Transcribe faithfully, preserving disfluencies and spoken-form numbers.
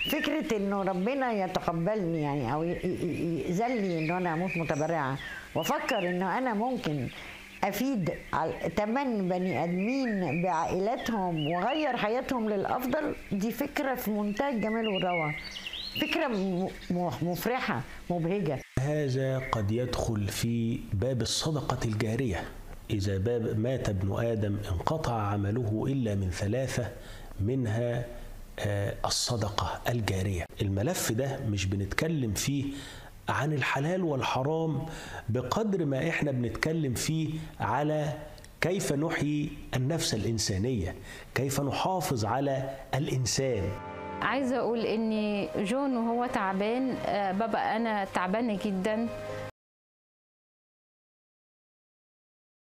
فكره انه ربنا يتقبلني يعني او يذلني انه انا اموت متبرعه، وافكر انه انا ممكن افيد ثمان بني ادمين بعائلاتهم واغير حياتهم للافضل، دي فكره في منتهى الجمال والروعه، فكره مفرحه مبهجه. هذا قد يدخل في باب الصدقه الجاريه. إذا باب مات ابن آدم انقطع عمله إلا من ثلاثة، منها الصدقة الجارية. الملف ده مش بنتكلم فيه عن الحلال والحرام بقدر ما إحنا بنتكلم فيه على كيف نحيي النفس الإنسانية، كيف نحافظ على الإنسان. عايزة أقول إن جون وهو تعبان ببقى أنا تعبانة جدا،